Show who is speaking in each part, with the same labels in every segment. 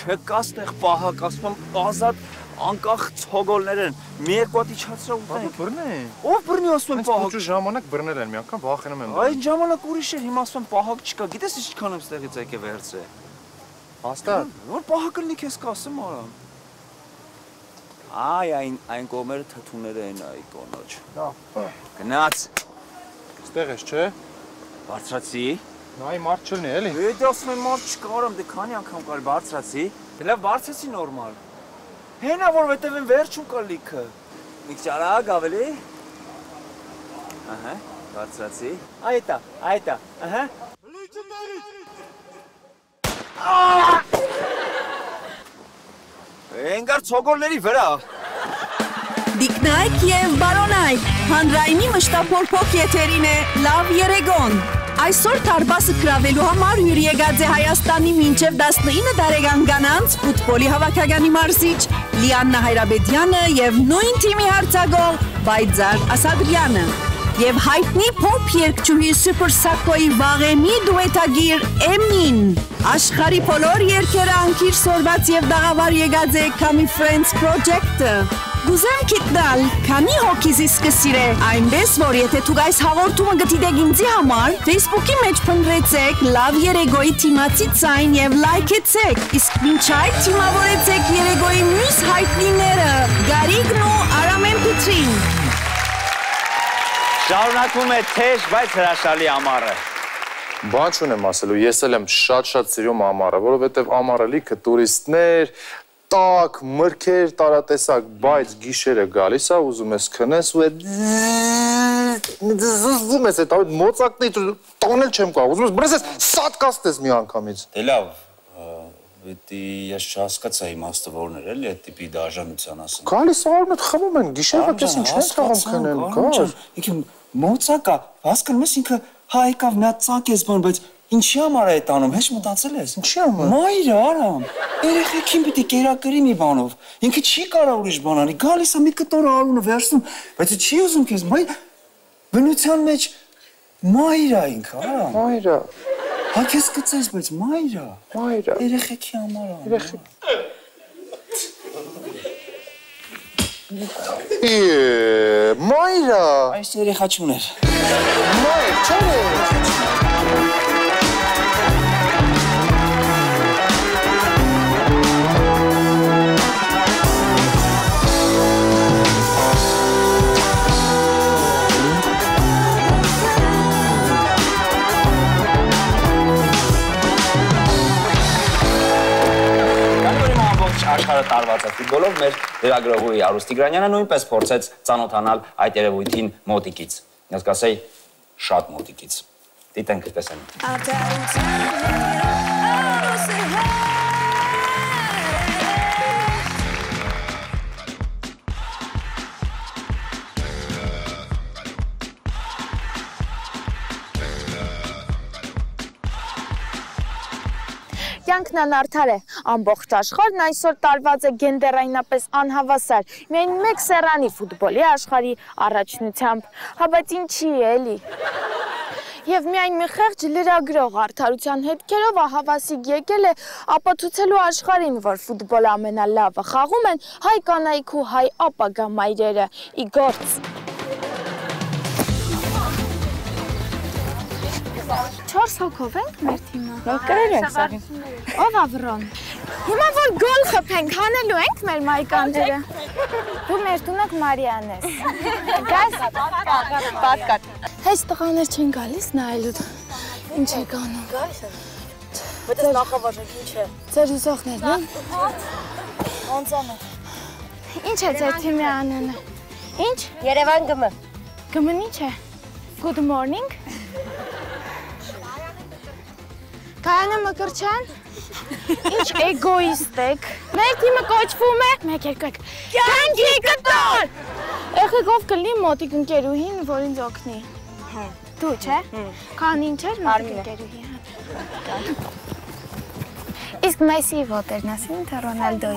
Speaker 1: չկա ստեղ պահակ, ասում եմ ազատ անկախ ցողոլներ են։ Մի երկու հատ իջացրա ուտենք։
Speaker 2: Բռնե։
Speaker 1: Ով բռնի ասում եմ պահակ։
Speaker 2: Ինչ ժամանակ բռնել են մի անգամ վախենում եմ։
Speaker 1: Այն ժամանակ ուրիշ էր, հիմա ասում եմ պահակ չկա։ Գիտես ինչքան եմ ստեղից եկե վերցե։
Speaker 2: Հաստատ։
Speaker 1: Որ պահակը լինի քեզ կասեմ արա։ Այ այն կողմերը թթուները են այ կոնոջ։ Գնաց։
Speaker 2: Ստեղ ես, չէ։
Speaker 1: Բարձրացի։
Speaker 2: Նայ մարդ չլինի, էլի։
Speaker 1: Եդ ասում եմ մարդ չկա, արամ դե քանի անգամ կար բարձրացի։ Դե լավ բարձրացի նորմալ։ Հենա որովհետև են վերջում կա լիքը։ Մի քիչ արագ ավելի։ Ահա, բարձրացի։ Այդա, ահա։ Ենգար ցոգոլների վրա։
Speaker 3: Դիկնայք և բարոնայք, հանրայինի մշտափորփոք եթերին է լավ երեգոն։ Այսօր Թարբասը գրավելու համար հյուր եկած է Հայաստանի մինչև 19 տարեկան կանանց ֆուտբոլի հավաքականի մարզիչ Լիաննա Հայրաբեդյանը և նույն թիմի հարձակող Բայձար Ասադրյանը և հայտնի փոփ երգչուհի Սուպեր Սակոյի վաղեմի դուետագիր Էմին։ Աշխարհի բոլոր երգերը անկիր սորված և դաղավար եկած է Kami Friends Project-ը։ Գուզեմ գիտնալ, քանի հոգիզի սկսիր է, այնպես, որ եթե դուք այս հաղորդումը գտիդեք ինձի համար, Facebook-ի մեջ փնտրեցեք լավ երեգոյի թիմացի ցայն և լայքեցեք, իսկ մինչ այդ թիմավորեցեք երեգոյի մյուս հայտնիները, Գարիգն ու Արամեն Պիտրին։
Speaker 1: Շարունակում է թեժ, բայց հրաշալի ամառը։
Speaker 2: Բան չունեմ ասելու, ես էլ եմ շատ սիրում ամառը, որովհետև ամառը լիքը տուրիստներ, տակ, մրգեր, տարատեսակ, բայց գիշերը գալիս է, ուզում ես քնես ու զզվում ես այդ մոծակնի տանել չեմ կարող, ուզում ես բրես ես սատկաստես մի անգամից։
Speaker 1: Դե լավ, ես չհասկացա իմաստը որն էր էլի այդ տիպի դաժանության ասում։
Speaker 2: Գալիս արում հետ խմում են, գիշերը կես ինչ չեն թաղում քնել, գար։
Speaker 1: Մոծակա, հասկանում ես ինքը հա եկավ նա ծակ ես բան, բայց ինչի համար է այդ անում, հեչ մտածել ես։
Speaker 2: Ինչի համար։
Speaker 1: Մայրը, Արամ, երեխեքին պիտի կերակրի մի բանով, ինքը չի կարա ուրիշ բան անի, գալիս է մի կտոր արունը վերցնում, բայց չի ուզում քեզ, բնության մեջ մայրը ինքը, Արամ։
Speaker 2: Մայրը։
Speaker 1: Հա քեզ կծես, բայց մայրը։
Speaker 2: Մայրը։
Speaker 1: Երեխեքի համար անում։
Speaker 2: Մայրը։
Speaker 1: Այս երեխա չուներ։
Speaker 2: Մայր, չոներ։
Speaker 1: Աշխարհը տարված է ֆուտբոլով, մեր լրագրողուհի Արուս Տիգրանյանը նույնպես փորձեց ծանոթանալ այդ երևույթին մոտիկից, ես կասեի շատ մոտիկից։ Դիտենք տեսանք։
Speaker 4: Կյանքն անարդար է, ամբողջ աշխարհն այսօր տարված է գենդերայնապես անհավասար, միայն մեկ սեռանի ֆուտբոլի աշխարհի առաջնությամբ, հա բայց ինչի էլի։ Եվ միայն մի խեղճ լրագրող արդարության հետքերով ահավասիկ եկել է ապացուցելու աշխարհին, որ ֆուտբոլը ամենալավը խաղում են հայ կանայք ու հայ ապագա մայրերը, ի գործ։ 4 հոգով ենք մեր թիմը։
Speaker 3: Մենք կրեր ենք սաղին։
Speaker 4: Ով ավրոն։ Հիմա որ գոլ խփենք, հանելու ենք մեր մայկանջերը։ Դու մեր տունակ Մարիան ես։ Գաս պատկար։ Այս տղաներ չեն գալիս նայելու։ Ինչ է կանում։ Գալիս են։ Բայց նախավարժեք ինչ է։ Ձեր ուզողներն են։ Անձանը։ Ինչ է ձեր թիմի անունը։ Ինչ։
Speaker 5: Երևան ԳՄ։
Speaker 4: ԳՄ-ն ինչ է։ Good morning։ Կայանը Մկրչյան, ինչ էգոիստ եք, մեր թիմը կոչվում է, մեկ երկեք, կյանքի կտոր, եղեք ով կլի մոտիկ ընկերուհին, որ ինձ օգնի, դու չէ, կան ինչ էր մոտիկ ընկերուհի, իսկ Մեսիի ոտերն ասին, թե Ռոնալդոյի,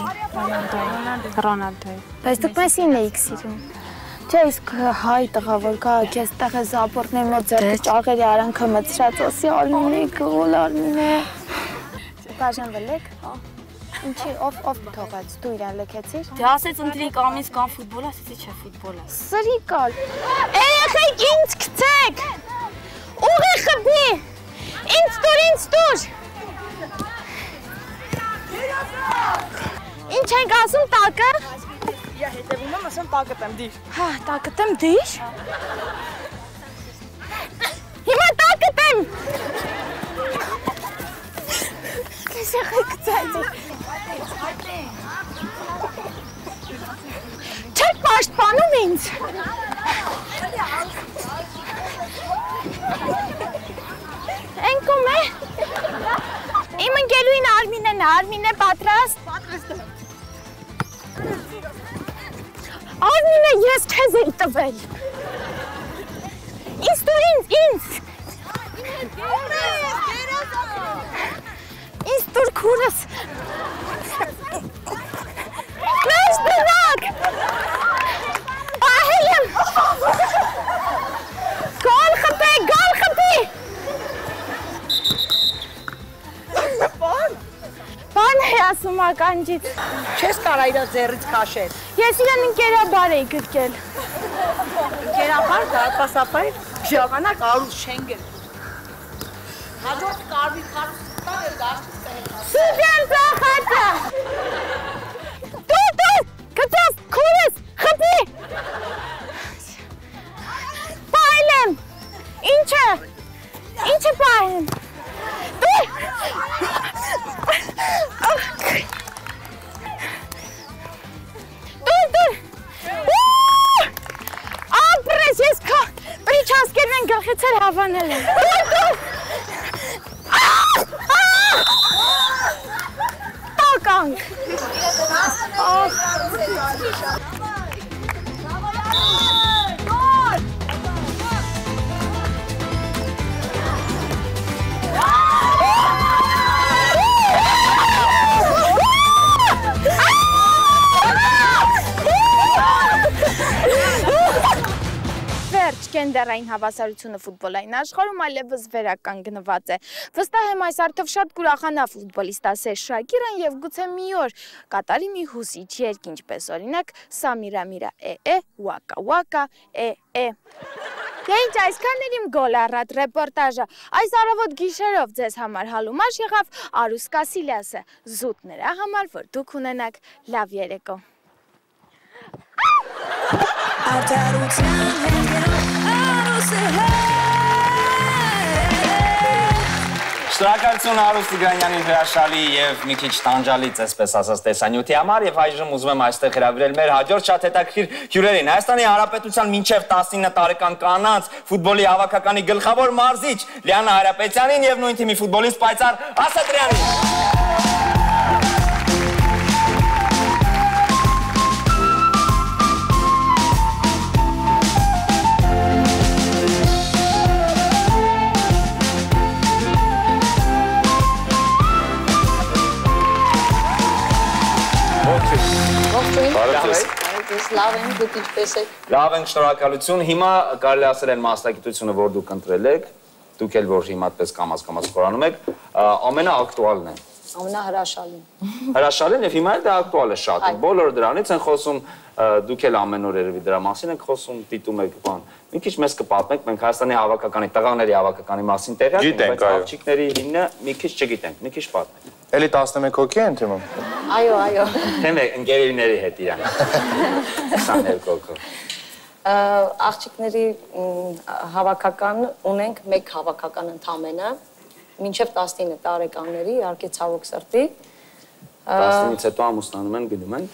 Speaker 4: բայց դուք Մեսին էիք սիրում, չէ, իսկ հայ տղա, որ կա կեզ տեղ է զապորտների մոտ ձերքը ճաղերի արանքը մծրած, ասի արմին է, գոլ արմին է։ Բաժանվել եք։ Ինչի ով թողած, դու իրան լքեցիր։
Speaker 5: Դե ասեց ընտրիկ ամիս կամ ֆուտբոլ, ասեցի չէ ֆուտբոլ է։
Speaker 4: Սրիկալ։ Երեխեք ինձ գցեք։ Ուղի խփի։ Ինձ տուր։ Ինչ ենք ասում տակը։
Speaker 5: Իա հետևում եմ, ասեմ տակը տեմ դիր։
Speaker 4: Հա, տակը տեմ դիր։ Հիմա տակը տեմ։ Երեխեք գցած։ Չեք պաշտպանում ինձ։ Ենքում է։ Իմ ընկերուին Արմինեն է, Արմինե պատրաստ։ Արմինե, ես քեզ էի տվել։ Ինձ տուր ինձ։ Ինձ տուր քուրս։ Մեզ բնակ։ Պահել եմ։ Գոլ խփի։ Բան է ասում ականջից։
Speaker 5: Չես կարա իրա ձեռից քաշել։
Speaker 4: Ես իրան ընկերաբար էի գրկել։
Speaker 5: Գերաբար դարպասապայր ժամանակ արուս շենգել։ Հաջորդ կարվի քարստան էր դաշտը։
Speaker 4: Սուպյան ծախածը։ Դու, գծած քուրս, խփի։ Պահել եմ։ Ինչը պահել եմ։ Դուր։ Ապրես, ես քո պրիչասկերն են գլխիցեր հավանել եմ։ Դուր։ Տականք։ Վերջ գենդերային հավասարությունը ֆուտբոլային աշխարհում այլևս վերականգնված է։ Վստահ եմ այս արդյոք շատ կուրախանա ֆուտբոլիստ Ասեր Շակիրան եւ գուցե մի օր կատարի մի հուսիչ երկինչ պես օրինակ Սամիրա Waka Դե ինչ այսքան էր իմ գոլ առատ ռեպորտաժը։ Այս առավոտ գիշերով ձեզ համար հալումաշ եղավ Արուս Կասիլյասը։ Զուտ նրա համար, որ դուք ունենաք լավ երեկո։
Speaker 6: Շնորհակալություն Արուս Տիգրանյանի հրաշալի եւ մի քիչ տանջալից այսպես ասած տեսանյութի համար եւ այժմ ուզում եմ այստեղ հրավիրել մեր հաջորդ շատ հետաքրքիր հյուրերին Հայաստանի Հանրապետության մինչեւ 19 տարեկան կանանց ֆուտբոլի հավաքականի գլխավոր մարզիչ Լիանա Հարապետյանին եւ նույն թիմի ֆուտբոլիստ Պայծառ Ասատրյանին
Speaker 7: Լավ ենք, դուք ինչպես եք։
Speaker 6: Լավ ենք, շնորհակալություն։ Հիմա կարելի ասել են մասնակցությունը, որ դուք ընտրել եք, դուք էլ որ հիմա այդպես կամաց խորանում եք, ամենաակտուալն է։
Speaker 7: Ամենահրաշալին։
Speaker 6: Հրաշալին եւ հիմա էլ դա ակտուալ է շատ։ Բոլորը դրանից են խոսում, դուք էլ ամեն օր երևի դրա մասին եք խոսում, դիտում եք բան։ Մի քիչ մեզ կպատմեք, մենք Հայաստանի հավաքականի, տղաների հավաքականի մասին տեղյակ ենք, բայց աղջիկների հիմնը մի քիչ չգիտենք, մի քիչ պատմեք։
Speaker 2: Էլի 11 հոգի են թիմում։
Speaker 7: Այո։
Speaker 6: Թե մեկ ընկերուների հետ իրան։ 22 հոգի։
Speaker 7: Աղջիկների հավաքական ունենք մեկ հավաքական ընդամենը, մինչև 19 տարեկանների, իհարկե ցավոք սրտի։
Speaker 6: 19-ից հետո ամուսնանում են, գնում են։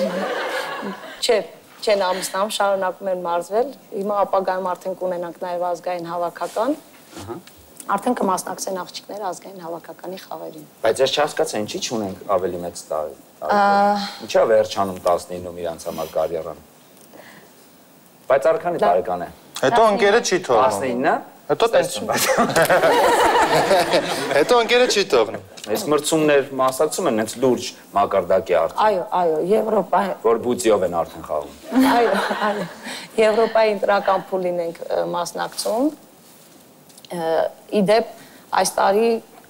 Speaker 7: Չեն ամուսնանում, շարունակում են մարզվել։ Հիմա ապագայում արդեն կունենանք նաև ազգային հավաքական։ Արդեն կմասնակցեն աղջիկները ազգային հավաքականի խաղերին։
Speaker 6: Բայց ես չհասկացա, ինչի՞ չունենք ավելի մեծ տարի։ Ինչա վերջանում 19-ում իրանց համար կարիերան։ Բայց արքանի տարեկան է։
Speaker 2: Հետո ընկերը չի թողնում։
Speaker 6: 19-ը։
Speaker 2: Հետո տեսնում։ Հետո ընկերը չի թողնում։
Speaker 6: Այս մրցումներ մասնակցում են հենց լուրջ մակարդակի արդեն։
Speaker 7: Այո, Եվրոպայի։
Speaker 6: Որ բուծիով են արդեն խաղում։
Speaker 7: Այո։ Եվրոպայի ընտրական փուլին ենք մասնակցում։ Իդեպ այս տարի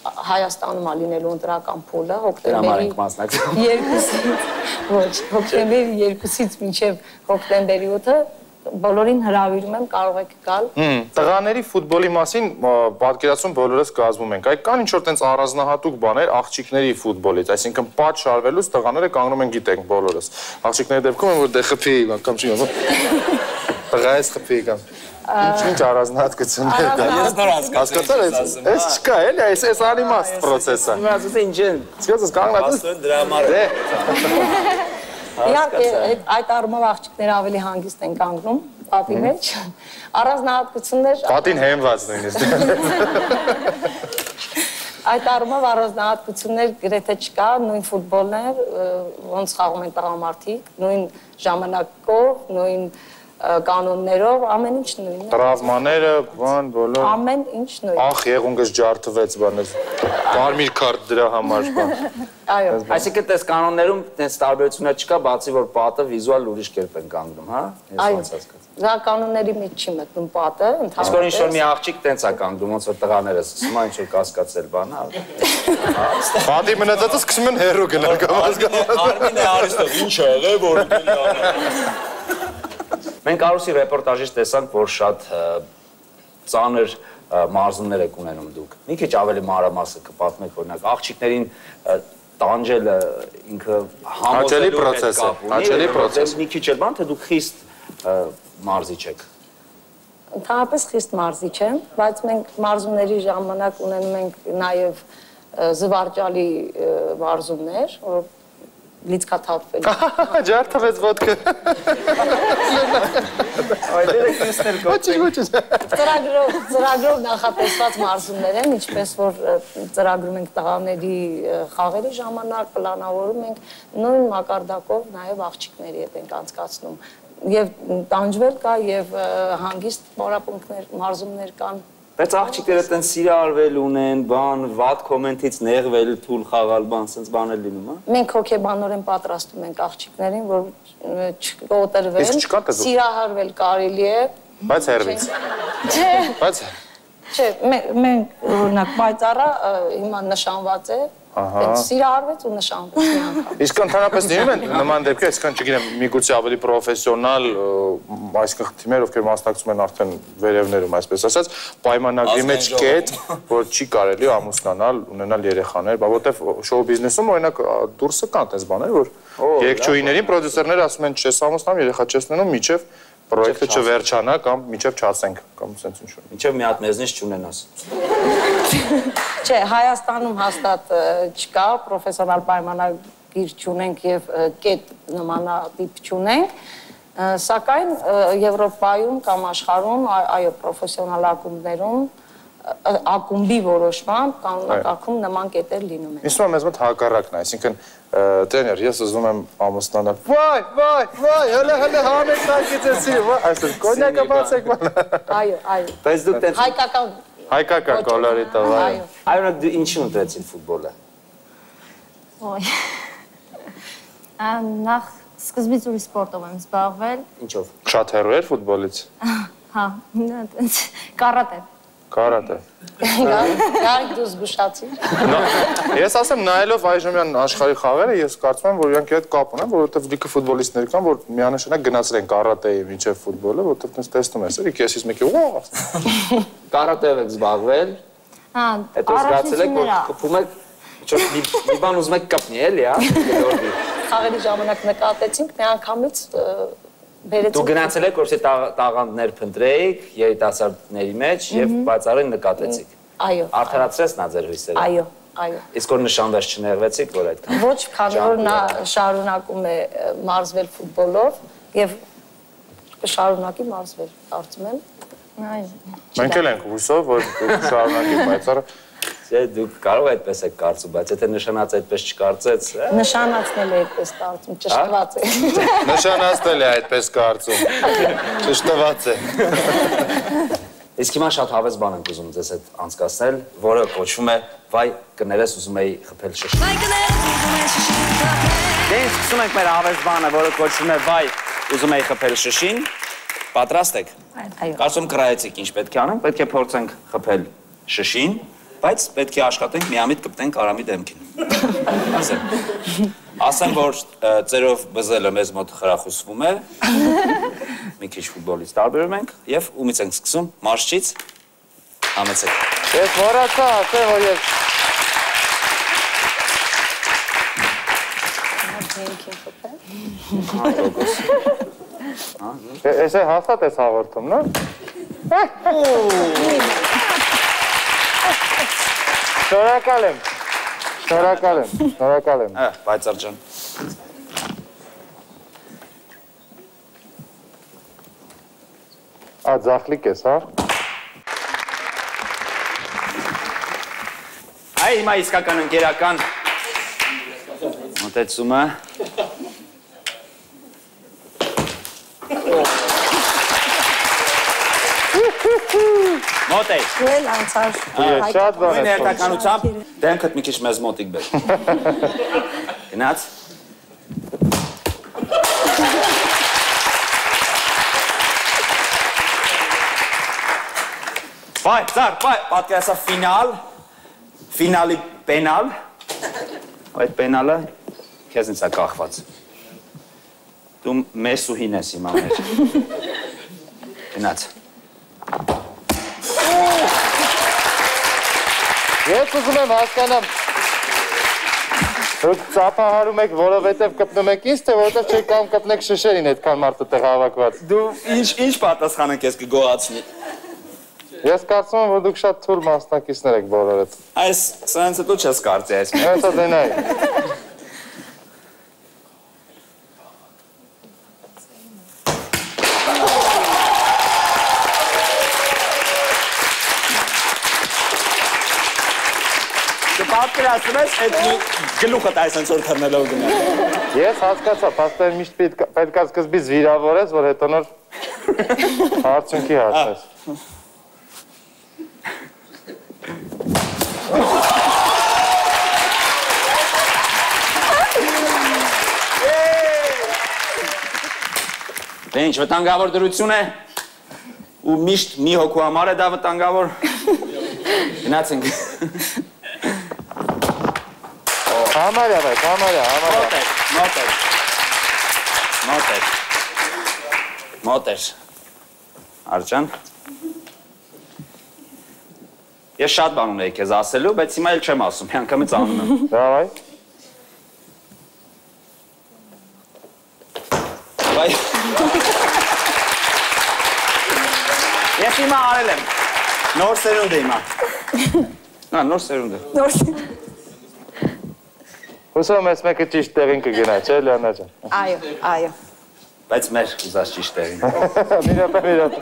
Speaker 7: Հայաստանում ալինելու ընտրական փուլը
Speaker 6: Համար ենք մասնակցում։
Speaker 7: հոկտեմբերի 2-ից մինչև հոկտեմբերի 8-ը բոլորին հրավիրում եմ, կարող եք գալ։
Speaker 2: Տղաների ֆուտբոլի մասին պատկերացում բոլորս կազմում ենք։ Այ կան ինչ-որ տենց առանձնահատուկ բաներ աղջիկների ֆուտբոլից, այսինքն պատ շարվելուց տղաները կանգնում են գիտենք բոլորս։ Աղջիկների դեպքում որ դե խփի կամ չի տղայից խփի կամ ինչ առանձնահատկություններ կա։
Speaker 6: Ես նոր հասկացա։
Speaker 2: Այս չկա էլի, այս անիմաստ process է։
Speaker 6: Հիմա ասես ինչ են։
Speaker 2: Սկսած կանգնած
Speaker 6: Դրա համար է։
Speaker 7: Իհարկե, այդ առումով աղջիկները ավելի հանգիստ են կանգնում պատի մեջ։ Առանձնահատկություններ
Speaker 2: պատին հենված նույնիսկ։
Speaker 7: Այդ առումով առանձնահատկություններ գրեթե չկա, նույն ֆուտբոլն է, ոնց խաղում են տղամարդիկ, նույն ժամանակով, նույն կանոններով, ամեն ինչ նույնն է։
Speaker 2: Տրավմաները, բան, բոլոր։
Speaker 7: Ամեն ինչ նույնն։
Speaker 2: Ախ, եղունգս ջարդվեց բաներ։ Կարմիր քարտ դրա համար բան։
Speaker 7: Այո։
Speaker 6: Այսինքն տես կանոններում տես տարբերություններ չկա, բացի որ պատը վիզուալ ուրիշ կերպ են կանգնում, հա։
Speaker 7: Այո։ Դա կանոնների մեջ չի մտնում պատը,
Speaker 6: Իսկ որ ինչ-որ մի աղջիկ տենց է կանգնում, ոնց որ տղաները սկսում են ինչ-որ կասկածել բան, հա։
Speaker 2: Պատի մնացածը սկսում են հերո գնալ կամ հասկանալ։
Speaker 6: Արմինե արիստով ինչ է եղել, որ ուտելի անը։ Մենք Արուսի ռեպորտաժից տեսանք, որ շատ ծանր մարզումներ եք ունենում դուք։ Մի քիչ ավելի մանրամասը կպատմեք, օրինակ աղջիկներին տանջելը ինքը համոզելու հետ կապ ունի։ Հաճելի պրոցես։ Մի քիչ էլ բան, թե դուք խիստ մարզիչ եք։
Speaker 7: Ընդհանրապես խիստ մարզիչ եմ, բայց մենք մարզումների ժամանակ ունենում ենք նաև զվարճալի մարզումներ, որ լիցքաթափվելու։
Speaker 2: Ջարդվեց ոտքը։
Speaker 6: Այդեր եք տեսնել կոչի։
Speaker 7: Ծրագրով նախատեսված մարզումներ են, ինչպես որ ծրագրում ենք տղաների խաղերի ժամանակ, պլանավորում ենք նույն մակարդակով նաև աղջիկների հետ ենք անցկացնում։ Եվ տանջվել կա, եւ հանգիստ պարապմունքներ, մարզումներ կան։
Speaker 6: Բայց աղջիկները տենց սիրարվել ունեն, բան, վատ կոմենտից նեղվել, թույլ խաղալ, բան, սենց բաներ լինում, հա։
Speaker 7: Մենք հոգեբանորեն պատրաստում ենք աղջիկներին, որ չկոտրվեն, սիրահարվել կարելի է։
Speaker 2: Բայց հերվից։
Speaker 7: Չէ։
Speaker 2: Բայց
Speaker 7: Չէ, մենք օրինակ պայծառը հիմա նշանված է, սիրահարվեց ու նշանվեց մի անգամ։
Speaker 2: Իսկ ընդհանրապես լինում են նման դեպքեր, այսինքն չգիտեմ, միգուցե ավելի պրոֆեսիոնալ, այսինքն թիմեր, ովքեր մասնակցում են արդեն վերևներում, այսպես ասած, պայմանագրի մեջ կետ, որ չի կարելի ամուսնանալ, ունենալ երեխաներ, բա որտեվ շոու բիզնեսում օրինակ դուրսը կան այդպես բաներ, որ երգչուհիներին պրոդյուսերները ասում են չես ամուսնանում, երեխա չես ունենում, միջև պրոյեկտը չվերջանա կամ միջև չացենք կամ սենց ինչ-որ։
Speaker 6: Միջև մի հատ մեզնից չունենաս։
Speaker 7: Չէ, Հայաստանում հաստատ չկա, պրոֆեսիոնալ պայմանագիր չունենք եւ կետ նմանատիպ չունենք, սակայն Եվրոպայում կամ աշխարհում, այո, պրոֆեսիոնալ ակումբներում ակումբի որոշմամբ կանոնակարգում նման կետեր լինում են։
Speaker 2: Իսկ մեզ մոտ հակառակն է, այսինքն տրեներ, ես ուզում եմ ամուսնանալ։ Վայ, հələ հանեք տակիցեցի, այսպես կոնյակը բացեք բան։
Speaker 7: Այո, այո։
Speaker 6: Բայց դուք տենց
Speaker 7: հայկական
Speaker 2: կոլորիտով, այո։
Speaker 6: Այո, դու ինչի ընտրեցին ֆուտբոլը։
Speaker 4: Ոյ։ Նախ սկզբից ուրիշ սպորտով եմ զբաղվել։
Speaker 6: Ինչով։
Speaker 2: Շատ հեռու էր ֆուտբոլից։
Speaker 4: Հա, կարատե։
Speaker 2: Կարատե։
Speaker 7: Գարիկ դու զգուշացիր։
Speaker 2: Ես ասեմ, նայելով այժմյան աշխարհի խաղերը, ես կարծում եմ, որ իրանք հետ կապ ունեն, որովհետև լիքը ֆուտբոլիստներ կան, որ միանշանակ գնացել են կարատեի մինչև ֆուտբոլը, որովհետև դες տեսնում ես, էլի քեսից մեկի ուղ։
Speaker 6: Կարատեով եք զբաղվել։
Speaker 4: Հա,
Speaker 6: Հետո զգացել եք, որ խփում եք, ինչ-որ մի բան ուզում եք կապնի, էլի, հա։
Speaker 7: Խաղերի ժամանակ նկատեցինք, մի անգամից
Speaker 6: Դու գնացել եք, որպեսզի տաղանդներ փնտրեիք երիտասարդների մեջ եւ բացառեն նկատեցիք։
Speaker 7: Այո։
Speaker 6: Արդարացրեց նա ձեր հույսերը։
Speaker 7: Այո, այո։
Speaker 6: Իսկ որ նշանվեց չնեղվեցիք, որ այդքան։
Speaker 7: Ոչ, քանի որ նա շարունակում է մարզվել ֆուտբոլով եւ կշարունակի մարզվել, կարծում եմ։
Speaker 2: Մենք էլ ենք հույսով, որ շարունակի պայծառը։
Speaker 6: Չէ, դուք կարող այդպես եք կարծում, բայց եթե նշանած այդպես չկարծեց,
Speaker 7: նշանացնել է այդպես կարծում, ճշտված է։
Speaker 2: Նշանացնել է այդպես կարծում։ Ճշտված է։
Speaker 6: Իսկ հիմա շատ հավես բան ենք ուզում ձեզ հետ անցկացնել, որը կոչվում է «Վայ կներես ուզում էի խփել շշին»։ Վայ կներես ուզում էի շշին խփել։ Դե սկսում ենք մեր հավես բանը, որը կոչվում է «Վայ ուզում էի խփել շշին»։ Պատրաստ եք։
Speaker 7: Այո։
Speaker 6: Կարծում կռայեցիք ինչ պետք է անենք, պետք է փորձենք խփել շշին։ բայց պետք է աշխատենք միամիտ կպտենք Արամի դեմքին։ Ասեմ, որ ծերով բզելը մեզ մոտ խրախուսվում է, մի քիչ ֆուտբոլից տարբերում ենք և ումից ենք սկսում, մարշչից, համեցեք։
Speaker 2: Ես մոռացա, ասեմ, որ ես Ես է հաստատ ես հաղորդում, նո? Շնորհակալ եմ, շնորհակալ եմ։
Speaker 6: Պայծառ ջան։
Speaker 2: Ձախլիկ ես, հա?
Speaker 6: Այ հիմա իսկական ընկերական մոտեցումը։ Մոտ էի։
Speaker 7: Էլ անցար։
Speaker 2: Շատ բան
Speaker 6: Նույն երթականությամբ դեմքդ մի քիչ մեզ մոտիկ բեր։ Գնաց։ Պայծառ, պատկերացա ֆինալի պենալ, այդ պենալը քեզ ինձ է կախված։ Դու Մեսուհին ես հիմա մեր։ Գնաց։
Speaker 2: Ես ուզում եմ հասկանամ, դուք ծափահարում եք, որովհետև կպնում եք ինձ, թե որովհետև չեք կամ կպնեք շշերին այդքան մարդը տեղ հավաքված։
Speaker 6: Դու ինչ պատասխան ենք ես կգոհացնի։
Speaker 2: Ես կարծում եմ, որ դուք շատ թույլ մասնակիցներ եք բոլորդ։
Speaker 6: Այս սրանց հետո չես կարծի այս։
Speaker 2: Հեսա դենայի։
Speaker 6: Պատկերացնում ես, այդ գլուխդ այսենց որ թռնելով գնա։
Speaker 2: Ես հասկացա, պաստեր միշտ պետք է սկզբից վիրավորես, որ հետո նոր հարցունքի հասնես։
Speaker 6: Դե ինչ, վտանգավոր դրություն է, ու միշտ մի հոգու համար է դա վտանգավոր։ Գնացինք։
Speaker 2: Համարյա վայք, համարյա։
Speaker 6: Մոտ էր։ Արջան։ Ես շատ բան ունեի քեզ ասելու, բայց հիմա էլ չեմ ասում, մի անգամից անում եմ։
Speaker 2: Դավայ։
Speaker 6: Վայ։ Ես հիմա արել եմ։ Նոր սերունդ է հիմա։ Նոր սերունդ է։
Speaker 2: Հուսում ես մեկը ճիշտ տեղին կգնա, չէ, Լիանա ջան։
Speaker 7: Այո։
Speaker 6: Բայց մեր ուզած ճիշտ տեղին։
Speaker 2: Միրապե։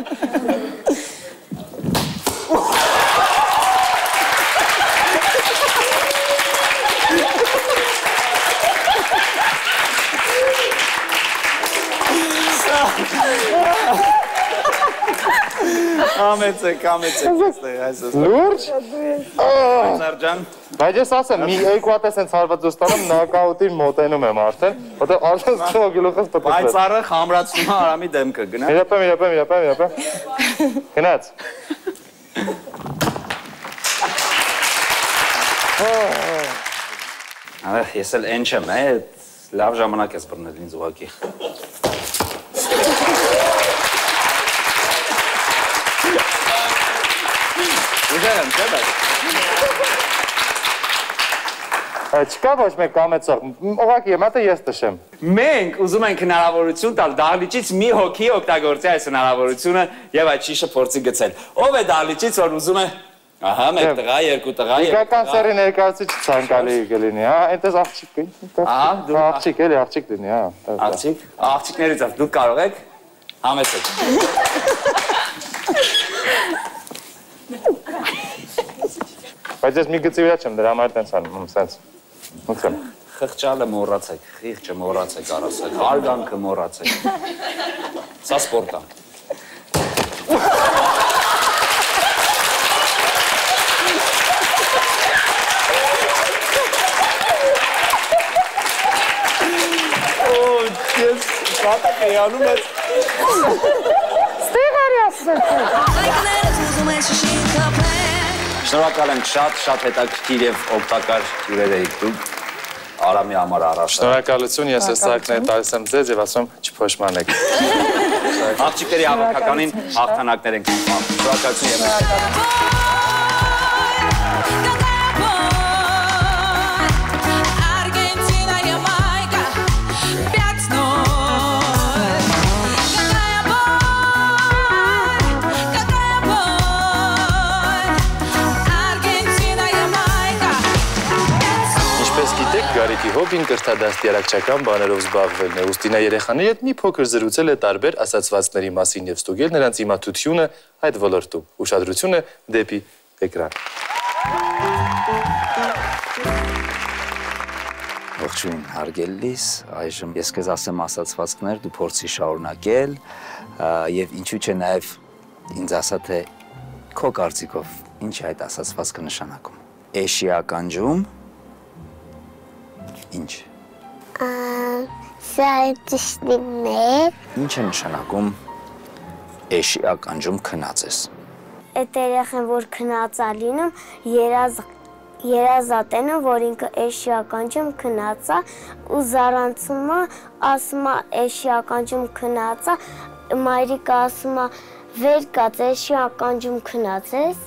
Speaker 6: Ամեցեք,
Speaker 2: Լուրջ։
Speaker 6: Պայծառ ջան։
Speaker 2: Բայց ես ասեմ, մի երկու հատ ես հենց հարված ոս տանում, նոկաուտին մոտենում եմ արդեն, որտեղ արդեն սկսում գլուխս տպտվել։
Speaker 6: Պայծառը խամրացնում է Արամի դեմքը, գնա։
Speaker 2: Միրապե։ Գնաց։
Speaker 6: Ես էլ են չեմ, լավ ժամանակ ես բռնել ինձ ուղղակի։ Ուժեղ եմ, չէ՞ բայց։
Speaker 2: Չկա ոչ մեկ կամեցող, ուղղակի եմատը ես տշեմ։
Speaker 6: Մենք ուզում ենք հնարավորություն տալ դահլիճից մի հոգի օգտագործի այս հնարավորությունը եւ այդ շիշը փորձի գցել։ Ով է դահլիճից, որ ուզում է ահա, մեկ տղա, երկու տղա,
Speaker 2: Իգական սերի ներկայացուցիչ ցանկալի կլինի, հա, այնտես աղջիկ կի։
Speaker 6: Ահա, դու
Speaker 2: աղջիկ էլի, աղջիկ լինի, հա։
Speaker 6: Աղջիկ, աղջիկներից դուք կարող եք համեցեք։
Speaker 2: Բայց ես մի գծի վրա չեմ, դրա համար տենց անում, սենց։ Ոնցեմ։
Speaker 6: Խղճալը մոռացեք, խիղճը մոռացեք, արասեք, հարգանքը մոռացեք։ Սա սպորտ է։ Ես շատակ է անում ես։
Speaker 7: Ստեղ արի ասել։
Speaker 6: Շնորհակալ ենք շատ հետաքրքիր եւ օգտակար հյուրեր եք դուք։ Արամի համար առաջ։
Speaker 2: Շնորհակալություն, ես այս սարքները տալիս եմ ձեզ եւ ասում չփոշմանեք։
Speaker 6: Աղջիկների հավաքականին հաղթանակներ ենք ստանում։ Շնորհակալություն եւ
Speaker 2: Գարիկի հոբին կրթադաստիարակչական բաներով զբաղվելն է, ուստի նա երեխաների հետ մի փոքր զրուցել է տարբեր ասացվածքների մասին եւ ստուգել նրանց իմացությունը այդ ոլորտում։ Ուշադրությունը դեպի էկրան։
Speaker 8: Ողջույն հարգելիս, այժմ ես քեզ ասեմ ասացվածքներ, դու փորձի շարունակել եւ ինչու՞ չէ նաեւ ինձ ասա թե քո կարծիքով ինչ է այդ ասացվածքը նշանակում։ Էշի ականջում Ինչ։
Speaker 9: Սարդիշնիկներ։
Speaker 8: Ինչ է նշանակում էշի ականջում քնած ես։
Speaker 9: Այդ երեխան, որ քնած է լինում, երազատ են, որ ինքը էշի ականջում քնած է, ու զարանցումը ասում է էշի ականջում քնած է, մայրիկը ասում է վեր կաց էշի ականջում քնած ես։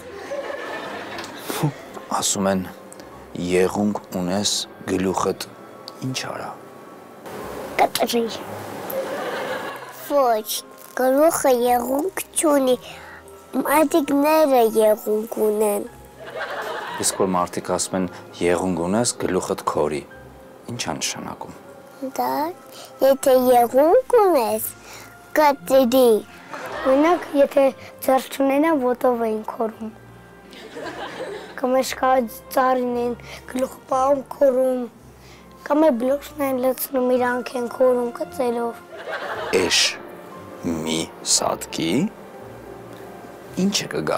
Speaker 8: Ասում են եղունգ ունես գլուխդ ինչ արա։
Speaker 9: Կտրի։ Ոչ, գլուխը եղունգ չունի, մարդիկները եղունգ ունեն։
Speaker 8: Իսկ որ մարդիկ ասում են եղունգ ունես գլուխդ քորի, ինչ է նշանակում։
Speaker 9: Դա, եթե եղունգ ունես, կտրի։ Մենակ, եթե ձեռք չունենա, ոտով էին քորում։ Կամ էշկա ծարին են գլուխ պահում քորում, կամ է բլոքն են լցնում իրանք են քորում կծելով։
Speaker 8: Էշ մի սատկի ինչը կգա։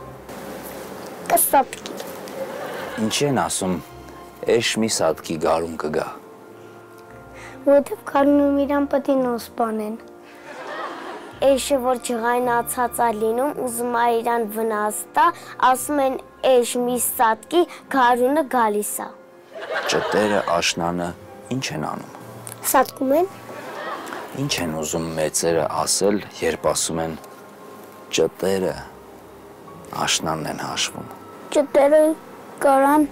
Speaker 9: Կսատկի։
Speaker 8: Ինչի են ասում էշ մի սատկի գարուն կգա։
Speaker 9: Որտև գարունում իրան պետք է նոսպանեն։ Էշը որ ջղայնացած է լինում, ուզում է իրան վնաս տա, ասում են էշ մի սատկի գարունը գալիս է։
Speaker 8: Ճտերը աշնանը ինչ են անում։
Speaker 9: Սատկում են։
Speaker 8: Ինչ են ուզում մեծերը ասել, երբ ասում են ճտերը աշնանն են հաշվում։
Speaker 9: Ճտերը կարան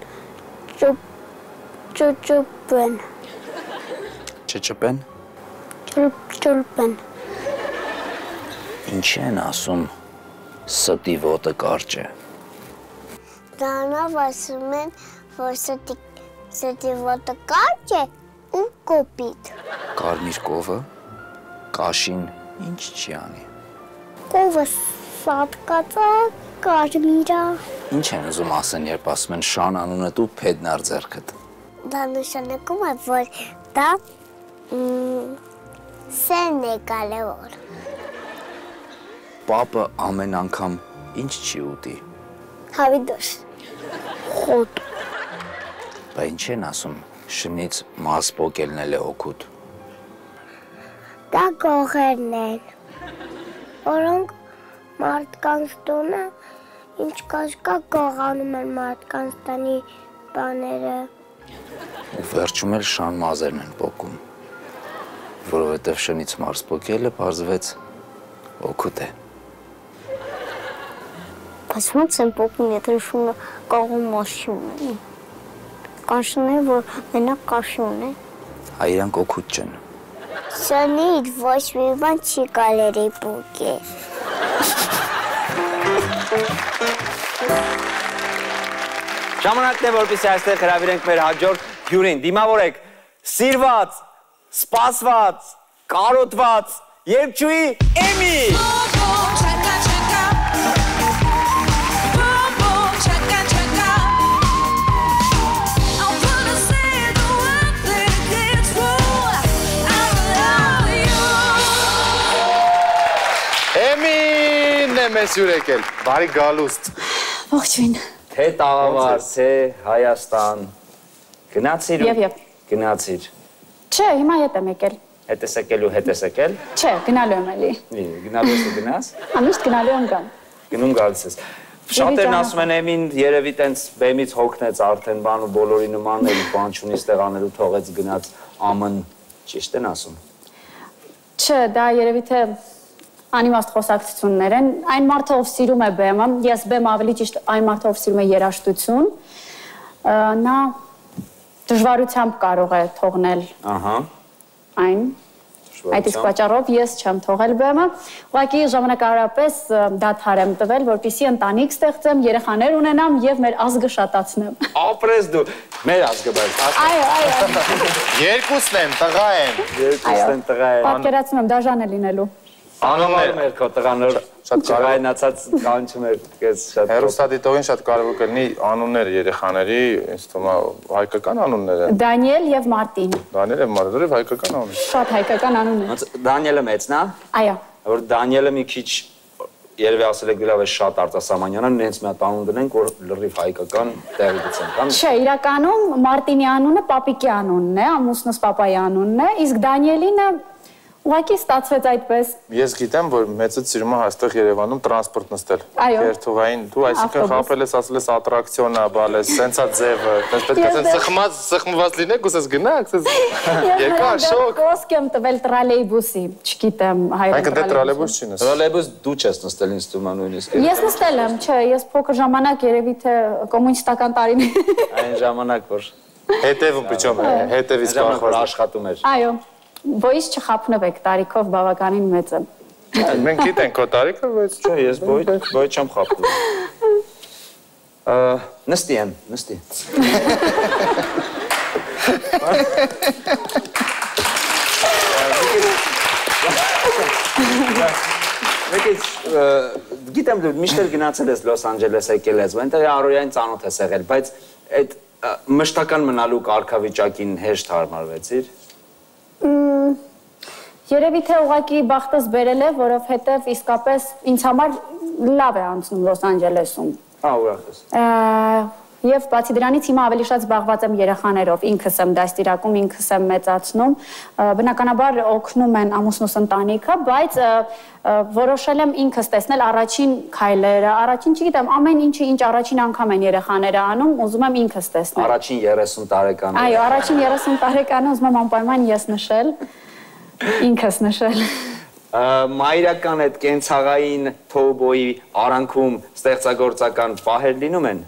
Speaker 9: ճճպեն։
Speaker 8: Ճճպեն։
Speaker 9: Ճլպեն։
Speaker 8: Ինչ են ասում ստի ոտը կարճ է։
Speaker 9: Դրանով ասում են, որ ստի ոտը կարճ է ու կոպիտ։
Speaker 8: Կարմիր կովը կաշին ինչ չի անի։
Speaker 9: Կովը սատկած է, կարմիր է։
Speaker 8: Ինչ են ուզում ասեն, երբ ասում են շան անունդ ու փեդնար ձեռքդ։
Speaker 9: Դա նշանակում է, որ դա սեն է կարևոր։
Speaker 8: Պապը ամեն անգամ ինչ չի ուտի։
Speaker 9: Հավիդոս։ Խոտ։
Speaker 8: Բա ինչ են ասում, շնից մաս պոկելն էլ է օգուտ։
Speaker 9: Դա գողերն են, որոնք մարդկանց տունը, ինչ կաշկա գողանում են մարդկանց տանի բաները։
Speaker 8: Ու վերջում էլ շան մազերն են պոկում, որովհետև շնից մարզ պոկելը պարզվեց օգուտ է։
Speaker 9: Բայց ոնց են պոկում, եթե շունը կողում մաշի ունի։ Կան շուններ, որ մենակ կաշի ունի։
Speaker 8: Հա իրանք օգուտ չեն։
Speaker 9: Շնից ոչ մի բան չի կարելի պոկել։
Speaker 6: Ժամանակն է, որպեսզի այստեղ հրավիրենք մեր հաջորդ հյուրին։ Դիմավորեք սիրված, սպասված, կարոտված երգչուհի Էմի։
Speaker 2: Էմին է մեզ հյուր եկել, բարի գալուստ։
Speaker 4: Ողջույն։
Speaker 6: Թե տաղավար, թե Հայաստան, գնացիր ու գնացիր։
Speaker 4: Չէ, հիմա ետ եմ եկել։
Speaker 6: Հետ ես եկել ու հետ ես եկել։
Speaker 4: Չէ, գնալու եմ էլի։
Speaker 6: Գնալու ես ու գնաս։
Speaker 4: Ամիշտ գնալու եմ գամ։
Speaker 6: Գնում գալիս ես։
Speaker 8: Շատերն ասում են Էմին երևի տենց բեմից հոգնեց արդեն բան ու բոլորի նման էլ բան չունի ստեղ անելու թողեց գնաց ամն ճիշտ են ասում։
Speaker 10: Չէ, դա երևի թե անիմաստ խոսակցություններ են։ Այն մարդը ով սիրում է բեմը, ես բեմ ավելի ճիշտ այն մարդը ով սիրում է երաժշտություն, նա դժվարությամբ կարող է թողնել այն։ Այդ իսկ պատճառով ես չեմ թողել բեմը, ուղղակի ժամանակավորապես դադար եմ տվել, որպեսզի ընտանիք ստեղծեմ, երեխաներ ունենամ եւ մեր ազգը շատացնեմ։
Speaker 8: Ապրես դու, մեր ազգը բայց։
Speaker 10: Այո։
Speaker 2: Երկուսն են, տղա են։
Speaker 8: Երկուսն են տղա են։
Speaker 10: Պատկերացնում եմ դաժան է լինելու։
Speaker 8: Անուններ մեր քո տղաներ շատ կարայնացած կանչում էր քեզ շատ։
Speaker 2: Հերոստատիտողին շատ կարևոր կլինի անունները երեխաների, ինձ թվում է հայկական անուններ են։
Speaker 10: Դանիել եւ Մարտին։
Speaker 2: Դանիել եւ Մարտին հայկական անուն։
Speaker 10: Շատ հայկական անուն է։
Speaker 8: Դանիելը մեծն է։
Speaker 10: Այո։
Speaker 8: Որ Դանիելը մի քիչ երևի ասել եք լավ է շատ արտասահմանյան են, նենց մի հատ անուն դնենք, որ լրիվ հայկական տեղի գցենք, կամ։
Speaker 10: Չէ, իրականում Մարտինի անունը պապիկի անունն է, ամուսնուս պապայի անունն է, իսկ Դանիելինը ուղղակի ստացվեց այդպես։
Speaker 2: Ես գիտեմ, որ մեծը սիրում է այստեղ Երևանում տրանսպորտ նստել։ Երթուղային, դու այսինքն խապել ես, ասել ես ատրակցիոն է, բալես, սենցա ձևը, տես պետք է սխմված լինեք, ուսես գնաք, եկա, շոկ։
Speaker 10: Կոսկ եմ տվել տրալեյբուսի, չգիտեմ հայերեն
Speaker 2: Այնքան դե տրալեյբուս չի նստել։
Speaker 8: Տրալեյբուս դու չես նստել ինձ թվում է նույնիսկ։
Speaker 10: Ես նստել եմ, չէ, ես փոքր ժամանակ երևի թե կոմունիստական տարիներ։
Speaker 8: Այն ժամանակ որ
Speaker 2: հետևում պիչում է, հետևից կախված
Speaker 8: աշխատում էր։
Speaker 10: Այո, բոյից չխափնվեք, տարիքով բավականին մեծ եմ։
Speaker 2: Մենք գիտենք քո տարիքը, բայց
Speaker 8: չէ, ես բոյ չեմ խափնում։ Նստի եմ, նստի։ Գիտեմ դու միշտ էլ գնացել ես Լոս Անջելես եկել ես, այնտեղ առօրյային ծանոթ ես եղել, բայց այդ մշտական մնալու կարգավիճակին հեշտ հարմարվեցիր։
Speaker 10: Երևի թե ուղղակի բախտս բերել է, որովհետև իսկապես ինձ համար լավ է անցնում Լոս Անջելեսում։
Speaker 8: Ուրախ ես։
Speaker 10: Եվ բացի դրանից հիմա ավելի շատ զբաղված եմ երեխաներով, ինքս եմ դաստիարակում, ինքս եմ մեծացնում, բնականաբար օգնում են ամուսնուս ընտանիքը, բայց որոշել եմ ինքս տեսնել առաջին քայլերը, առաջին չգիտեմ, ամեն ինչը ինչ առաջին անգամ են երեխաները անում, ուզում եմ ինքս տեսնել։
Speaker 8: Առաջին 30 տարեկանում։
Speaker 10: Այո, առաջին 30 տարեկանը ուզում եմ անպայման ես նշել, ինքս նշել։
Speaker 8: Մայրական այդ կենցաղային թոուբոյի արանքում ստեղծագործական պահեր լինում են։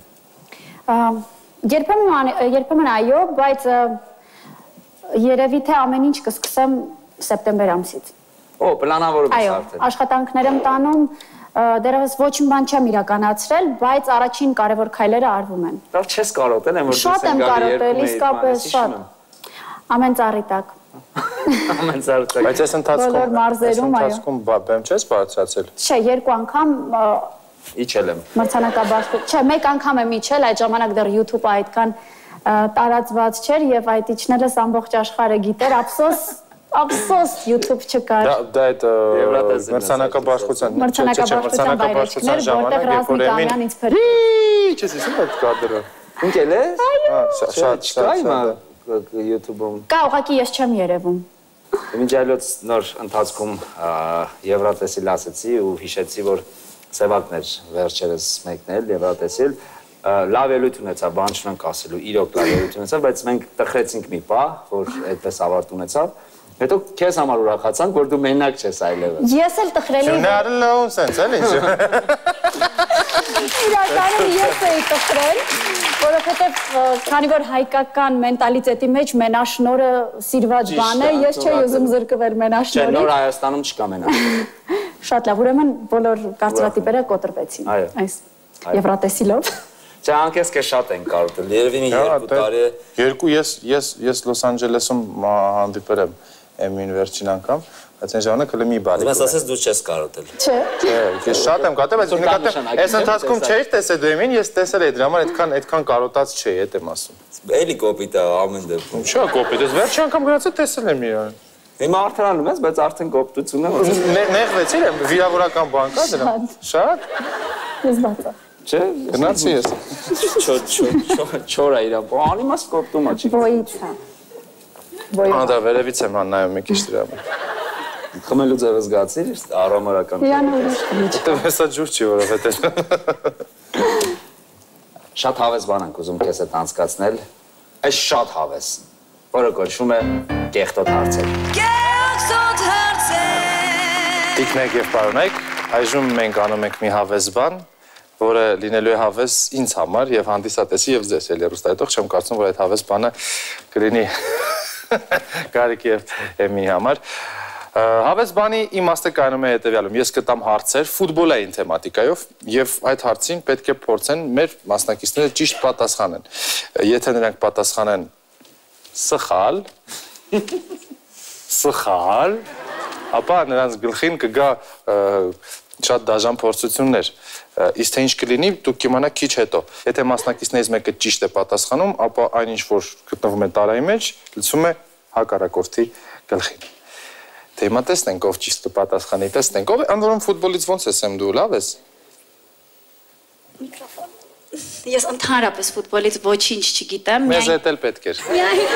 Speaker 10: Երբեմն այո, բայց երևի թե ամեն ինչ կսկսեմ սեպտեմբեր ամսից։
Speaker 8: Պլանավորում ես արդեն։
Speaker 10: Այո, աշխատանքներ եմ տանում, դեռևս ոչ մի բան չեմ իրականացրել, բայց առաջին կարևոր քայլերը արվում են։
Speaker 8: Լավ չես կարոտել, որ
Speaker 10: շատ եմ կարոտել, իսկապես շատ։ Ամեն ծառի տակ։
Speaker 8: Ամեն ծառի տակ։
Speaker 2: Բայց այս ընթացքում բեմ չես բարձրացել։
Speaker 10: Չէ, երկու անգամ
Speaker 8: իջել եմ։
Speaker 10: Մրցանակաբաշխություն։ Չէ, մեկ անգամ եմ իջել, այդ ժամանակ դեռ YouTube-ը այդքան տարածված չէր եւ այդ իջնելս ամբողջ աշխարհը գիտեր, ափսոս YouTube չկար։
Speaker 2: Դա այդ մրցանակաբաշխության
Speaker 10: ժամանակ, երբ որ Էմին ինձ փրկեց։
Speaker 2: Չես ասում այդ կադրը։
Speaker 8: Ընկել ես։
Speaker 2: Շատ YouTube-ում։
Speaker 10: Կա, ուղղակի ես չեմ երևում։
Speaker 8: Մինչ այլոց նոր ընթացքում Եվրատեսիլ ասեցի ու հիշեցի, որ Սևակն էր վերջերս մեկնել Եվրատեսիլ, լավ ելույթ ունեցավ, բան չունենք ասելու, իրոք լավ ելույթ ունեցավ, բայց մենք տխրեցինք մի պահ, որ այդպես ավարտ ունեցավ, հետո քեզ համար ուրախացանք, որ դու մենակ չես այլևս։
Speaker 10: Ես էլ տխրել եմ։
Speaker 2: Շնարլոն սենց էլ ինչ։
Speaker 10: Իրականում ես էի տխրել, որովհետև քանի որ հայկական մենտալիտետի մեջ մենաշնորը սիրված բան է, ես չէի ուզում զրկվել մենաշնորից։
Speaker 8: Չէ, նոր Հայաստանում չկա մենաշնոր։
Speaker 10: Շատ լավ, ուրեմն բոլոր կարծրատիպերը կոտրվեցին այս Եվրատեսիլով։
Speaker 8: Չէ, անկես կես շատ են կարոտել, երևի մի 2 տարի է։
Speaker 2: Ես Լոս Անջելեսում հանդիպել եմ Էմին վերջին անգամ, բայց այն ժամանակ հələ մի բարի։
Speaker 8: Ես ասես դու չես կարոտել։
Speaker 10: Չէ։
Speaker 2: Ես շատ եմ կարոտել, բայց նկատեմ, այս ընթացքում չէի տեսել դու Էմին, ես տեսել էի դրա համար այդքան կարոտած չէի, էդ եմ ասում։
Speaker 8: Էլի կոպիտ է ամեն դեպքում։
Speaker 2: Չէ, կոպիտ, ես վերջի անգամ գնացել տեսել եմ իրան։
Speaker 8: Հիմա արդարանում ես, բայց արդեն կոպտություն է։
Speaker 2: Նեղվեցիր եմ, վիրավորական բան կա դրա։ Շատ։
Speaker 10: Ես բացա։
Speaker 2: Չէ, գնացի ես։
Speaker 8: Չորա իրան, անիմաստ կոպտում է չի։
Speaker 10: Ոյից է։
Speaker 2: Դա վերևից եմ նայում մի քիչ դրա։
Speaker 8: Խմելու ձևը զգացիր, արամարական։
Speaker 10: Իրան ուրիշ խմիչ։
Speaker 2: Դա հեսա ջուր չի, որովհետև
Speaker 8: Շատ հավես բան ենք ուզում քեզ հետ անցկացնել։ Այս շատ հավես, որը կոչվում է կեղտոտ հարցեր։
Speaker 3: Կեղտոտ հարցեր։
Speaker 2: Տիկնեք եւ պարոնայք, այժմ մենք անում ենք մի հավես բան, որը լինելու է հավես ինձ համար եւ հանդիսատեսի եւ ձեզ հերոստայտող, չեմ կարծում, որ այդ հավես բանը կլինի Գարիկ եւ Էմի համար։ Հավես բանի իմաստը կայանում է հետևյալում. ես կտամ հարցեր ֆուտբոլային թեմատիկայով եւ այդ հարցին պետք է փորձեն մեր մասնակիցները ճիշտ պատասխանեն։ Եթե նրանք պատասխանեն սխալ, ապա նրանց գլխին կգա շատ դաժան փորձություններ։ Իսկ թե ինչ կլինի, դուք կիմանաք քիչ հետո։ Եթե մասնակիցներից մեկը ճիշտ է պատասխանում, ապա այնինչ որ գտնվում է տարայի մեջ, լցում է հակառակորդի գլխին։ Թե հիմա տեսնենք ով ճիշտ կպատասխանի, տեսնենք ով է, ընդ որում ֆուտբոլից ոնց ես եմ դու, լավ ես։
Speaker 10: Ես ընդհանրապես ֆուտբոլից ոչինչ չգիտեմ։
Speaker 2: Մեզ հետ էլ պետք էր։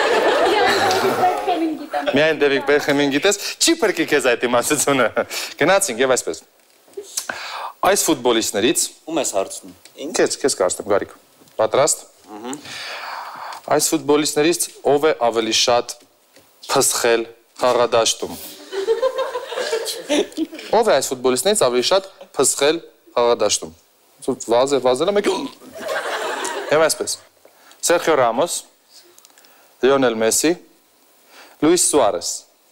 Speaker 2: Միայն Դեվիդ Բեքհեմին գիտես, չի փրկի քեզ այդ իմացությունը։ Գնացինք եւ այսպես։ Այս ֆուտբոլիստներից
Speaker 8: Ում ես հարցնում։
Speaker 2: Քեզ կարծեմ, Գարիկ։ Պատրաստ։ Այս ֆուտբոլիստներից ով է ավելի շատ փսխել խաղադաշտում։ Ով է այս ֆուտբոլիստներից ավելի շատ փսխել խաղադաշտում։ Վազել եմ եկել։ Եվ այսպես։ Սերխիո Ռամոս, Լիոնել Մեսի, Լուիս Սուարես։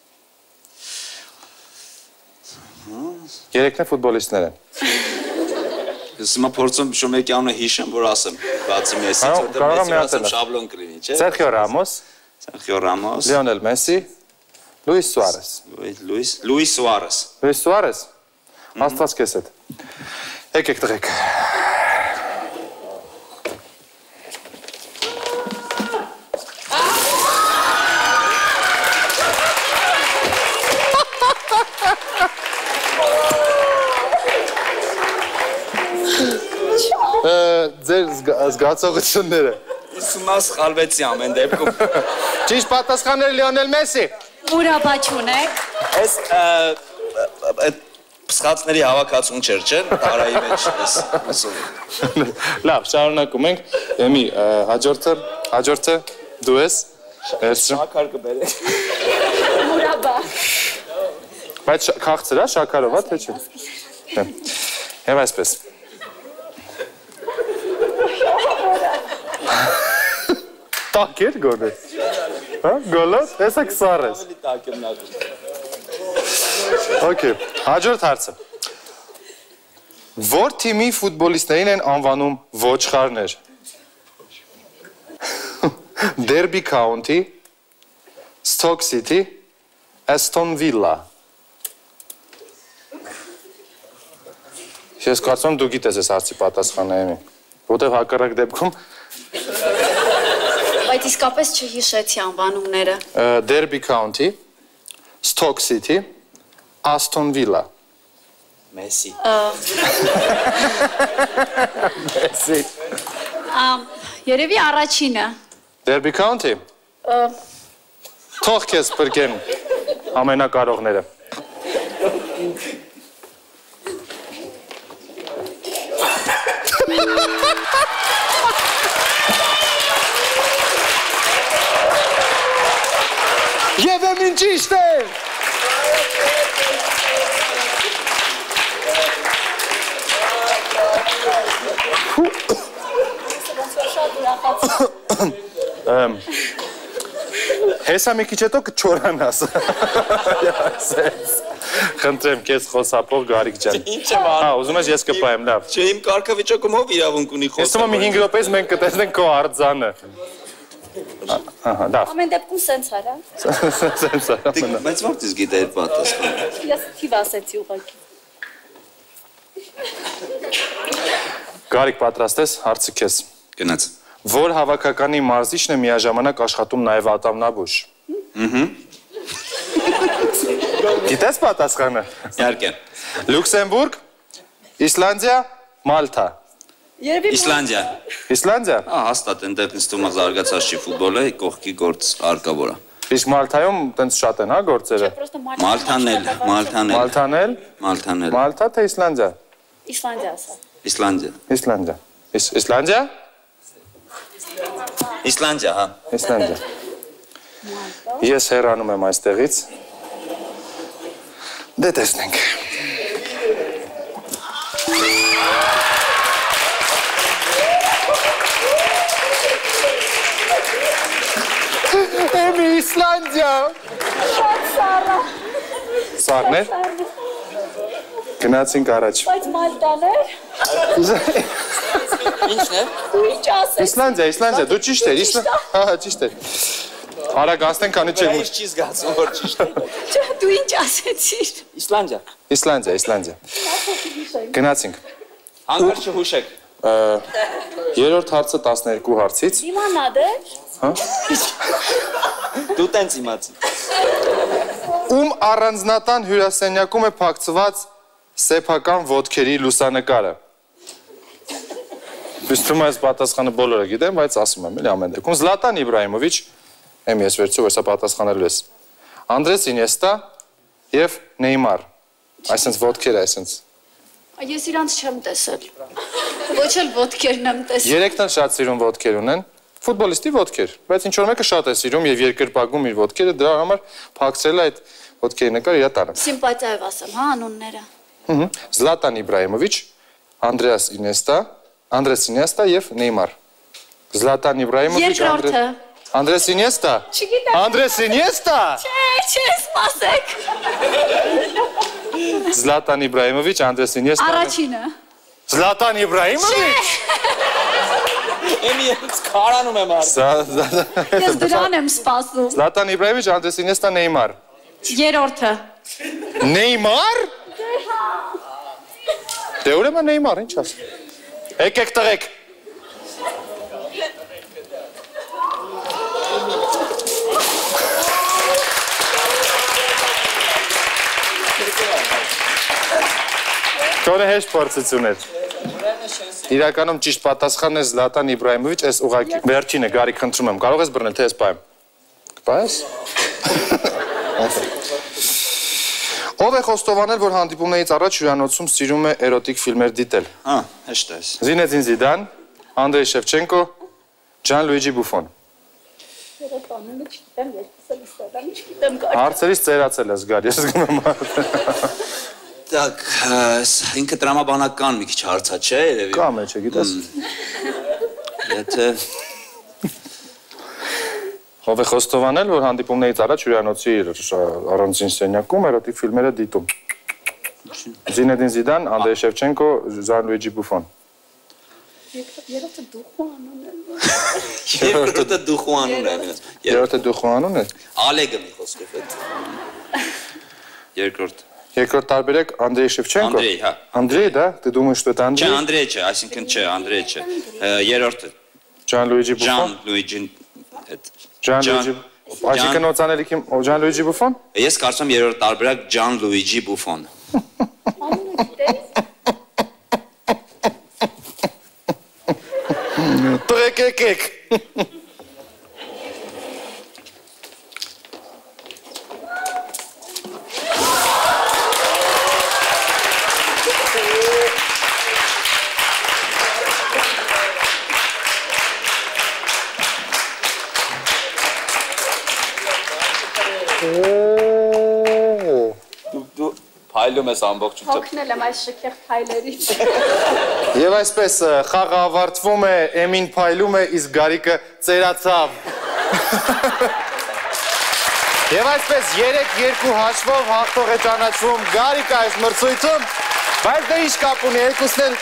Speaker 2: Երեքն է ֆուտբոլիստներ են։
Speaker 8: Ես հիմա փորձում շոմեկի անունը հիշեմ, որ ասեմ, բացի Մեսից, որտեղ Մեսի ասեմ շաբլոն կլինի, չէ՞։
Speaker 2: Սերխիո Ռամոս, Լիոնել Մեսի, Լուիս Սուարես։
Speaker 8: Լուիս Սուարես։
Speaker 2: Լուիս Սուարես։ Աստված քեզ հետ։ Եկեք տղեկ։ Ձեր զգացողությունները։
Speaker 8: Իսումաս խալվեցի ամեն դեպքում։
Speaker 2: Ճիշտ պատասխաններ Լիոնել Մեսի։
Speaker 10: Ուրաբաչ ունեք։
Speaker 8: Այս փսխածների հավաքածուն չէր, չէ՞, տարայի մեջ էս ասում։
Speaker 2: Լավ, շարունակում ենք։ Էմի, հաջորդը դու ես։
Speaker 8: Շաքար կբերեք։
Speaker 10: Ուրաբա։
Speaker 2: Բայց քաղցր է, շաքարով, թե չէ։ Եվ այսպես։ Տակ էր գոլը։ Հա, գոլը, հեսա քսար ես։
Speaker 8: Ավելի տակ եմ նայում։
Speaker 2: Okay, հաջորդ հարցը։ Որ թիմի ֆուտբոլիստներին են անվանում ոչխարներ։ Derby County, Stoke City, Aston Villa։ Ես կարծում դու գիտես այս հարցի պատասխանը Էմի։ Որտեվ հակառակ դեպքում
Speaker 10: Բայց իսկապես չհիշեցի անվանումները։
Speaker 2: Derby County, Stoke City, Aston Villa։
Speaker 8: Մեսի։
Speaker 2: Մեսի։
Speaker 10: Երևի առաջինը։
Speaker 2: Derby County։ Թող քեզ բրկեն ամենակարողները։ Եվ Էմին ճիշտ է։ Հեսա մի քիչ հետո կչորանաս։ Խնդրեմ քեզ խոսափող Գարիկ ջան։
Speaker 8: Ինչ եմ անում։
Speaker 2: Հա, ուզում ես ես կպայեմ, լավ։
Speaker 8: Չէ, իմ կարգավիճակում ով իրավունք ունի խոսալ։
Speaker 2: Ես ում 5 րոպեից մենք կտեսնենք քո արձանը։ Ահա, լավ։
Speaker 10: Ամեն դեպքում սենց արա։
Speaker 2: Սենց արա։
Speaker 8: Բայց որտես գիտե այդ պատասխանը։
Speaker 10: Ես թիվ ասեցի ուղղակի։
Speaker 2: Գարիկ պատրաստ ես, հարցը քեզ։
Speaker 8: Գնաց։
Speaker 2: Որ հավաքականի մարզիչն է միաժամանակ աշխատում նաև Ատամնաբույժ։ Գիտես պատասխանը։
Speaker 8: Իհարկե։
Speaker 2: Լյուքսեմբուրգ, Իսլանդիա, Մալթա։
Speaker 8: Իսլանդիա։
Speaker 2: Իսլանդիա։
Speaker 8: Հաստատ այնտեղ ինձ թվում է զարգացած չի ֆուտբոլը, կողքի գործ արկավոր է։
Speaker 2: Իսկ Մալթայում տենց շատ են, հա, գործերը։
Speaker 8: Մալթան էլ։
Speaker 2: Մալթա թե Իսլանդիա։
Speaker 10: Իսլանդիա ասա։
Speaker 8: Իսլանդիա։
Speaker 2: Իսլանդիա։
Speaker 6: Իսլանդիա, հա։
Speaker 2: Իսլանդիա։ Ես հեռանում եմ այստեղից։ Դե տեսնենք։ Էմի Իսլանդիա։
Speaker 10: Շատ սառը։
Speaker 2: Սառներ։ Գնացինք առաջ։
Speaker 10: Բայց Մալտաներ։
Speaker 6: Ինչն է։
Speaker 10: Ինչ ասես։
Speaker 2: Իսլանդիա, դու ճիշտ ես, հա, ճիշտ է։ Արագ ասենք, քանի չէ։
Speaker 6: Ինչ չի զգացում, որ ճիշտ է։
Speaker 10: Չէ, դու ինչ ասեցիր։
Speaker 6: Իսլանդիա։
Speaker 2: Իսլանդիա։ Գնացինք։
Speaker 6: Հանկարծ չհուշեք։
Speaker 2: Երրորդ հարցը 12 հարցից։
Speaker 10: Իմանադ է։
Speaker 2: Հա։
Speaker 6: Դու տենց իմացի։
Speaker 2: Ում առանձնատան հյուրասենյակում է փակցված սեփական ոտքերի լուսանկարը։ Բիստում այս պատասխանը բոլորը գիտեն, բայց ասում եմ, էլի ամեն դեպքում Զլատան Իբրահիմովիչ, եմ ես վերցու, որ սա պատասխանելու ես։ Անդրես Ինիեստա եւ Նեյմար։ Այսինքն ոտքերը, այսինքն։
Speaker 10: Ես իրանց չեմ տեսել։ Ոչ էլ ոտքերն եմ տեսել։
Speaker 2: Երեքն էլ շատ սիրուն ոտքեր ունեն։ Ֆուտբոլիստի ոտքեր, բայց ինչ որ մեկը շատ է սիրում եւ երկրպագում իր ոտքերը, դրա համար փակցրել է այդ ոտքերի նկարը իր տանը։
Speaker 10: Սիմպաթիայով ասեմ, հա, անունները։
Speaker 2: Զլատան Իբրահիմովիչ, Անդրեաս Ինիեստա եւ Նեյմար։ Զլատան Իբրահիմովիչ,
Speaker 10: Երկրորդը։
Speaker 2: Անդրես Ինիեստա։
Speaker 10: Չգիտեմ։
Speaker 2: Անդրես Ինիեստա։
Speaker 10: Չէ, սպասեք։
Speaker 2: Զլատան Իբրահիմովիչ, Անդրես Ինիեստա։
Speaker 10: Առաջինը։
Speaker 2: Զլատան Իբրահիմովիչ։
Speaker 6: Էմի ես քարանում եմ արդ։
Speaker 10: Ես դրան եմ սպասում։
Speaker 2: Զլատան Իբրահիմովիչ, Անդրես Ինիեստա, Նեյմար։
Speaker 10: Երրորդը։
Speaker 2: Նեյմար։ Դե ուրեմն Նեյմար, ինչ ասեմ։ Եկեք տղեկ։ Քորը հեշտ փորձություն էր։ Իրականում ճիշտ պատասխանն է Զլատան Իբրահիմովիչ, այս ուղղակի։ Վերջինը, Գարի, խնդրում եմ, կարող ես բռնել, թե ես պայեմ։ Կպայես։ Ով է խոստովանել, որ հանդիպումներից առաջ հյուրանոցում սիրում է էրոտիկ ֆիլմեր դիտել։
Speaker 6: Հա, հեշտ է։
Speaker 2: Զինեդին Զիդան, Անդրեյ Շևչենկո, Ջանլուիջի Բուֆոն։ Հարցերից ծերացել ես, Գարի, ես զգում եմ հարցը։
Speaker 6: Так, ինքը տրամաբանական մի քիչ հարցա չէ, երևի։
Speaker 2: Կա մեջը, գիտես։
Speaker 6: Եթե
Speaker 2: Ով է խոստովանել, որ հանդիպումներից առաջ հյուրանոցի առանձին սենյակում էրոտիկ ֆիլմերը դիտում։ Զինեդին Զիդան, Անդրեյ Շևչենկո, Ջանլուիջի Բուֆոն։
Speaker 10: Երրորդը դուխուանուն է։
Speaker 6: երկրորդը դուխուանուն է։
Speaker 2: Երրորդը դուխուանուն է։
Speaker 6: Ալեգը մի խոսքով է։ Երկրորդ։
Speaker 2: Երկրորդ տարբերակ Անդրեյ Շևչենկո։
Speaker 6: Անդրեյ, հա։
Speaker 2: Անդրեյ, да? Ты думаешь, что это Անդրեյ?
Speaker 6: Չէ, Անդրեյ չէ, այսինքն չէ, Անդրեյ չէ։ Երրորդը։
Speaker 2: Ջանլուիջի Բուֆոն։
Speaker 6: Ջանլուիջին հետ։
Speaker 2: Ջանլուիջի Այսինքն օծաներիքի Ջանլուիջի Բուֆոն։
Speaker 6: Ես կարծում եմ երրորդ տարբերակ Ջանլուիջի Բուֆոն։
Speaker 2: Տղեկ եկեք։
Speaker 6: Դու փայլում ես ամբողջությամբ։
Speaker 10: Հոգնել եմ այս շքեղ փայլերից։
Speaker 2: Եվ այսպես խաղը ավարտվում է, Էմին փայլում է, իսկ Գարիկը ծերացավ։ Եվ այսպես 3-2 հաշվով հաղթող է ճանաչվում Գարիկը այս մրցույթում, բայց դե ինչ կապ ունի, երկուսն էլ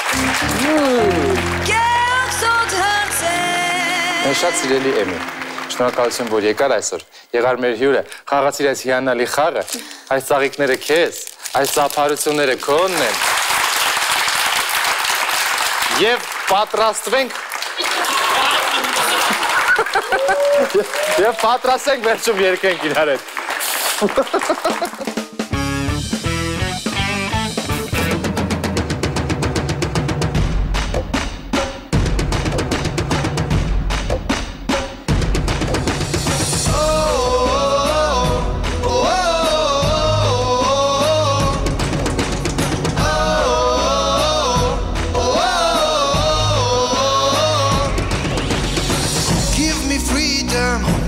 Speaker 2: Մեր շատ սիրելի Էմի, շնորհակալություն, որ եկար այսօր, եղար մեր հյուրը, խաղացիր այս հիանալի խաղը, այս ծաղիկները քեզ, այս ծափարությունները քոնն են։ Եվ պատրաստվենք Եվ պատրաստենք վերջում երկենք իրար հետ։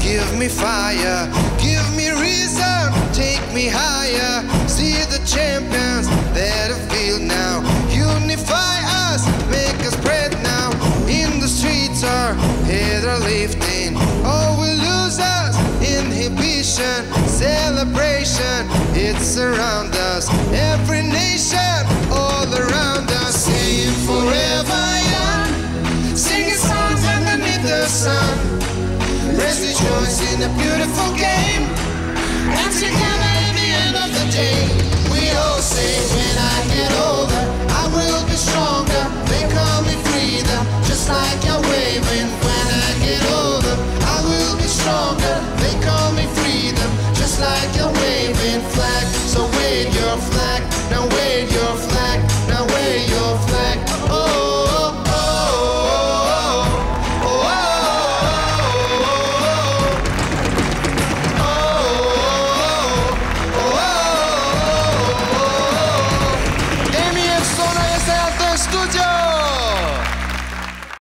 Speaker 11: Give me fire, give me reason, take me higher. See the champions that have failed now. Unify us, make us spread now. In the streets our heads are lifting. Oh, we lose us, inhibition, celebration. It's around us, every nation, all around us. Singing forever young, singing songs underneath the sun. Let's rejoice in a beautiful game, and together at the end of the day, we all say, when I get older, I will be stronger. They call me freedom, just like you're waving. When I get older, I will be stronger. They call me freedom, just like you're waving. Flag